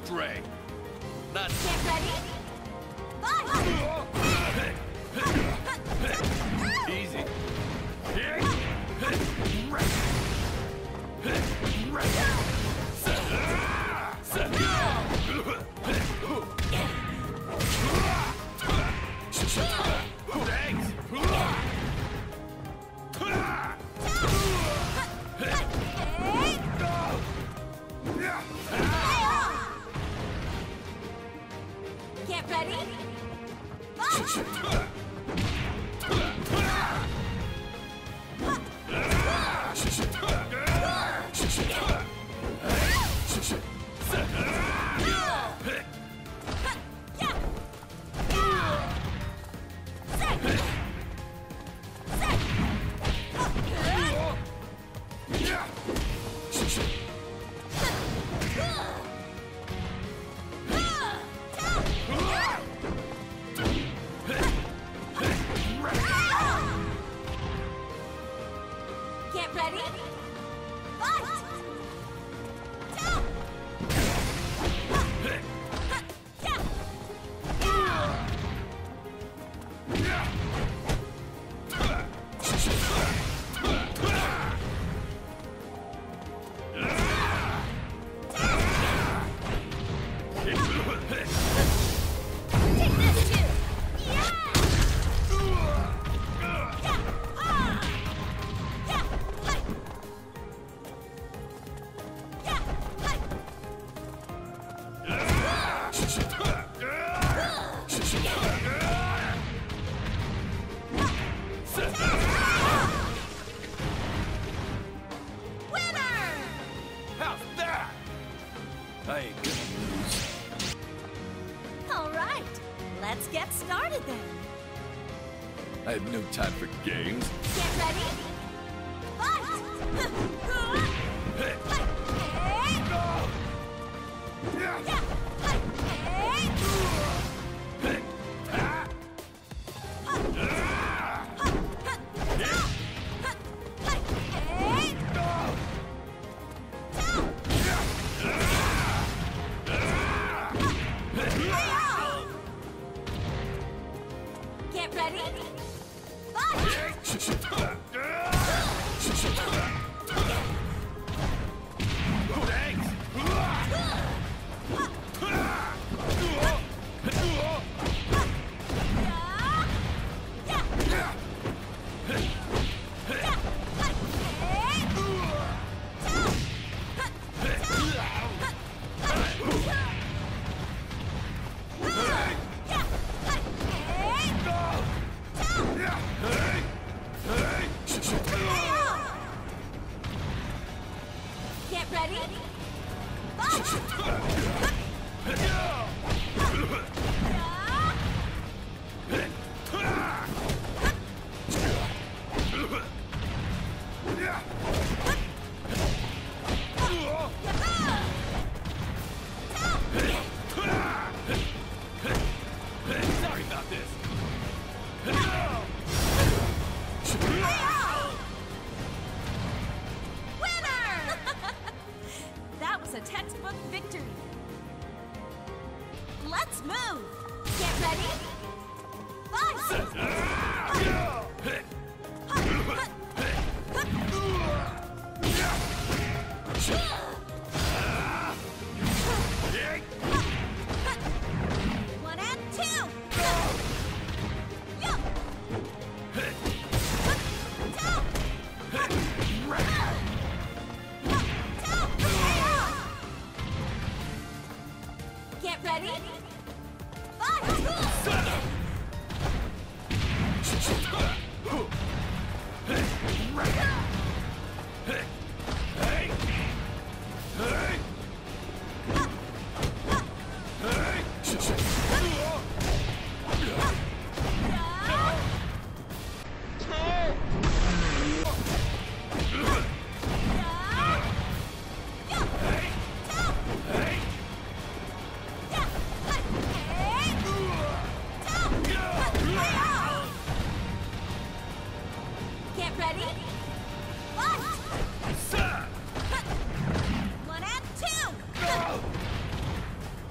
stray. Not Get ready. Fight! easy. Get ready. Fight! Get ready. Fight! How's that? I ain't gonna lose. All right, let's get started then. I have no time for games. Get ready. Fight! Get ready. Fight! Get ready. Sorry about this. That was a textbook victory. Let's move. Get ready. Fight! One and two. Get ready. Fight! Get ready. Fight! One and two.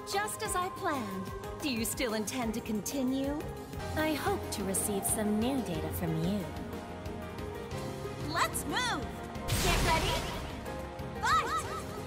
Just as I planned. Do you still intend to continue? I hope to receive some new data from you. Let's move! Get ready? Fight!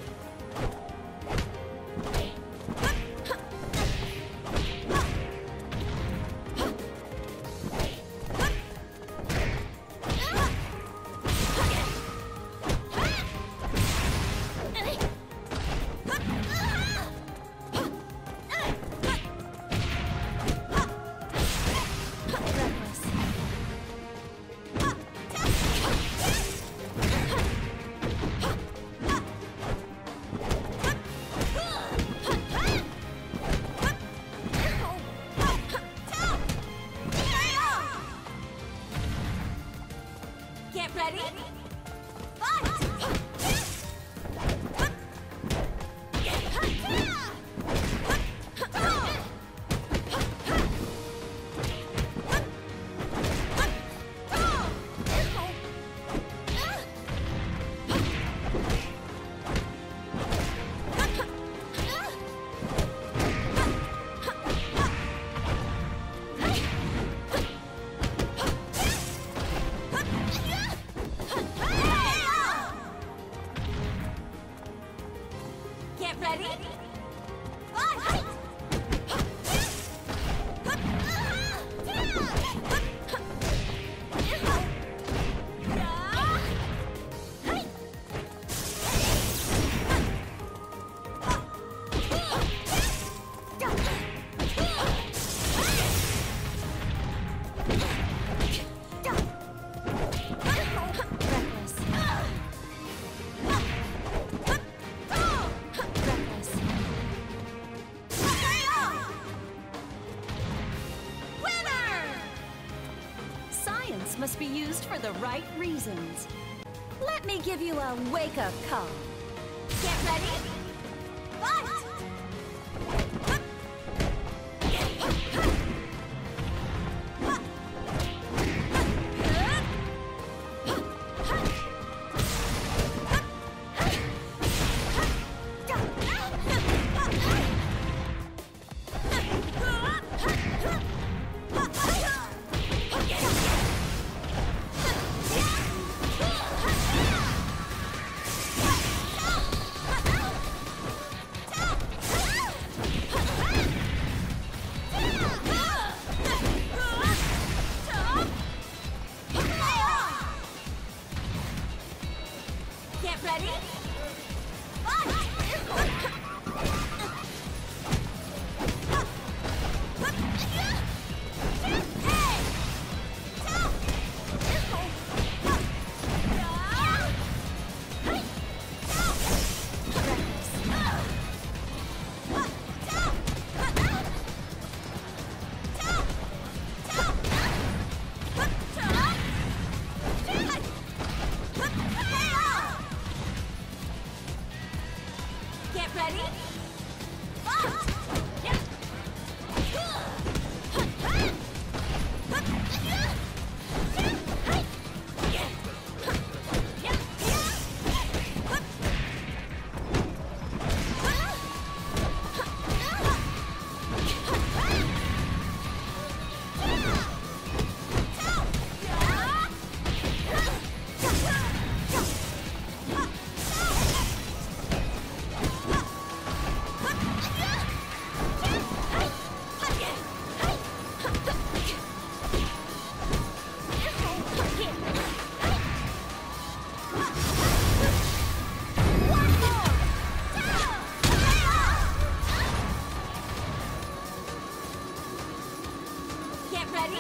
Get ready? Fight! Get ready? Fight! Must be used for the right reasons. Let me give you a wake-up call. Get ready? Fight! Get ready? Fight! Get ready? Fight! Get ready?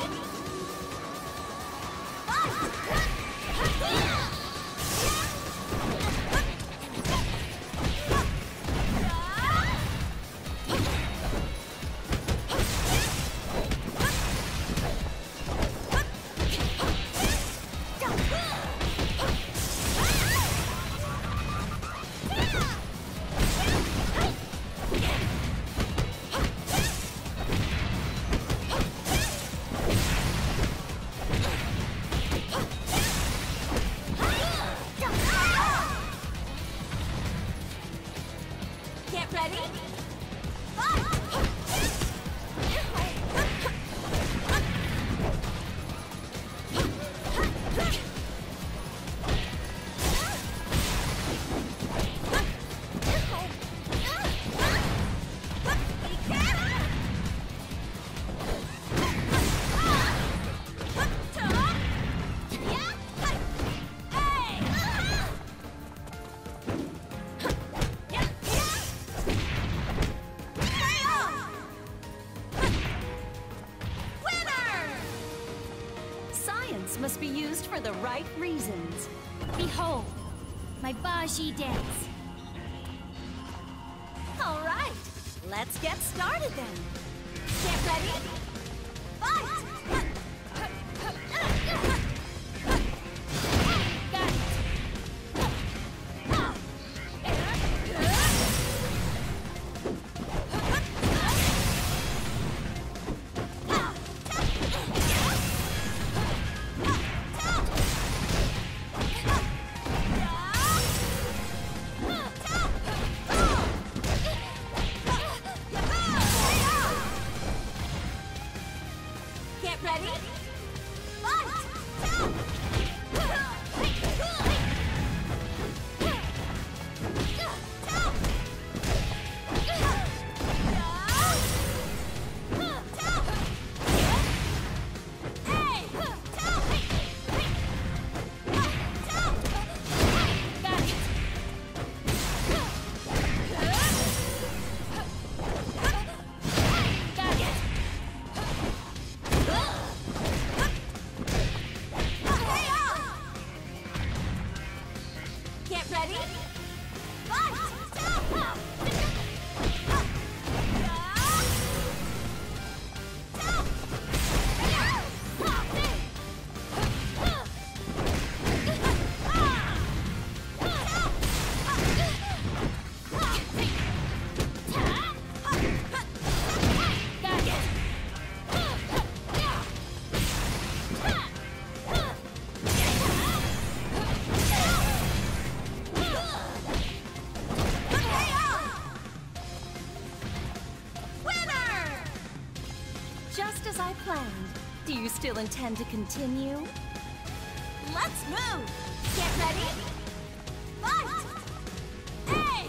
Get ready? Must be used for the right reasons. Behold, my Baji dance. All right, let's get started then. Get ready? Fight! Just as I planned. Do you still intend to continue? Let's move! Get ready? Fight! Hey!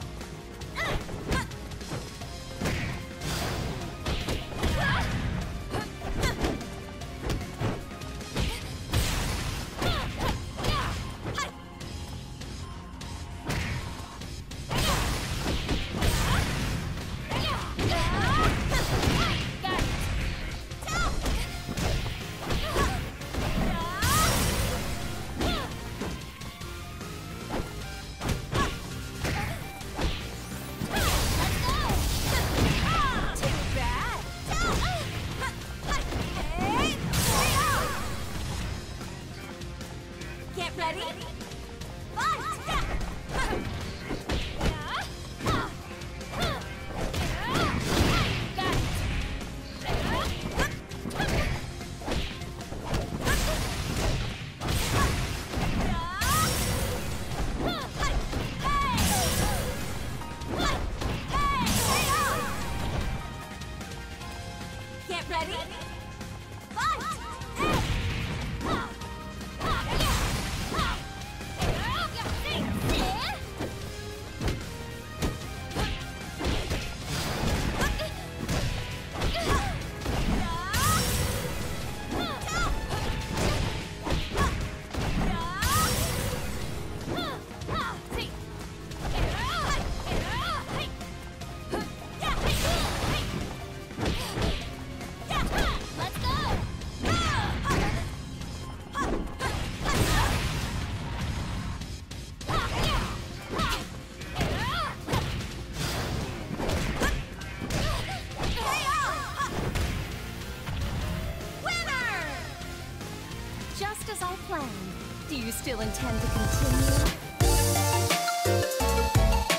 Just as I planned. Do you still intend to continue?